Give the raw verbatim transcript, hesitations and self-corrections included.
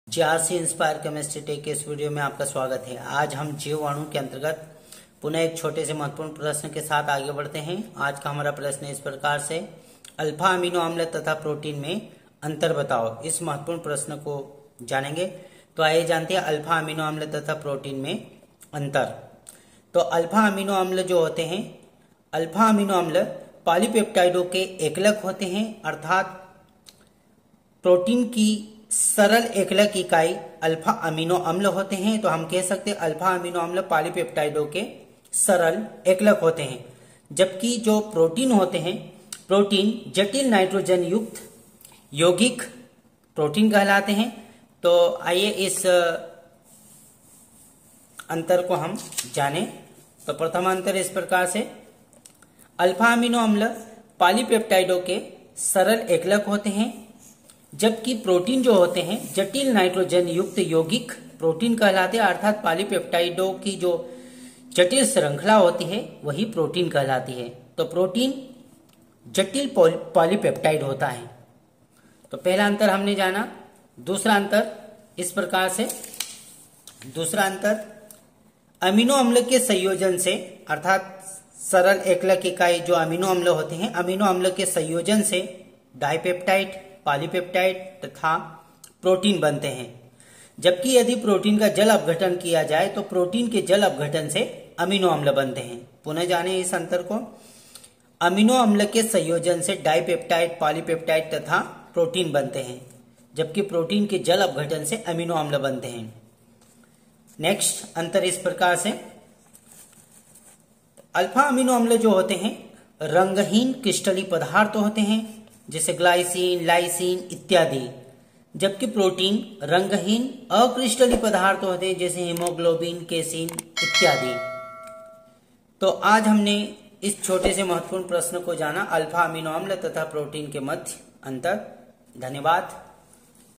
GRC inspire chemistry take के इस video में आपका स्वागत है। आज हम जीव अणु के अंतर्गत पुनः एक छोटे से महत्वपूर्ण प्रश्न के साथ आगे बढ़ते हैं। आज का हमारा प्रश्न इस प्रकार से, अल्फा अमीनो अम्ल तथा प्रोटीन में अंतर बताओ। इस महत्वपूर्ण प्रश्न को जानेंगे। तो आइए जानते हैं अल्फा अमीनो अम्ल तथा प्रोटीन में अंतर। तो अल्फा अमीनो अम्ल जो होते हैं, अल्फा अमीनो अम्ल पॉलीपेप्टाइडों के एकलक होते हैं, अर्थात प्रोटीन की सरल एकलक इकाई अल्फा अमीनो अम्ल होते हैं। तो हम कह सकते हैं अल्फा अमीनो अम्ल पॉलीपेप्टाइडों के सरल एकलक होते हैं। जबकि जो प्रोटीन होते हैं, प्रोटीन जटिल नाइट्रोजन युक्त यौगिक प्रोटीन कहलाते हैं। तो आइए इस अंतर को हम जानें। तो प्रथम अंतर इस प्रकार से, अल्फा अमीनो अम्ल पॉलीपेप्टाइडों के सरल एकलक होते हैं, जबकि प्रोटीन जो होते हैं जटिल नाइट्रोजन युक्त यौगिक प्रोटीन कहलाते हैं। अर्थात पॉलीपेप्टाइडों की जो जटिल श्रृंखला होती है वही प्रोटीन कहलाती है। तो प्रोटीन जटिल पॉलीपेप्टाइड होता है। तो पहला अंतर हमने जाना। दूसरा अंतर इस प्रकार से, दूसरा अंतर अमीनो अम्ल के संयोजन से, अर्थात सरल एकलक इकाई जो अमीनो अम्ल होते हैं, अमीनो अम्ल के संयोजन से डाइपेप्टाइड, पॉलीपेप्टाइड तथा प्रोटीन बनते हैं। जबकि यदि प्रोटीन का जल अपघटन किया जाए तो प्रोटीन के जल अपघटन से अमीनो अम्ल बनते हैं। पुनः जानें इस अंतर को। अमीनो अम्ल के संयोजन से डाइपेप्टाइड, पॉलीपेप्टाइड तथा प्रोटीन बनते हैं, जबकि प्रोटीन के जल अपघटन से अमीनो अम्ल बनते हैं। नेक्स्ट अंतर इस प्रकार से, अल्फा अमीनो अम्ल जो होते हैं रंगहीन क्रिस्टलीय पदार्थ होते हैं, जैसे ग्लाइसिन, लाइसिन इत्यादि। जबकि प्रोटीन रंगहीन अक्रिस्टलीय पदार्थ होते हैं, जैसे हीमोग्लोबिन, केसिन इत्यादि। तो आज हमने इस छोटे से महत्वपूर्ण प्रश्न को जाना, अल्फा अमीनो अम्ल तथा प्रोटीन के मध्य अंतर। धन्यवाद।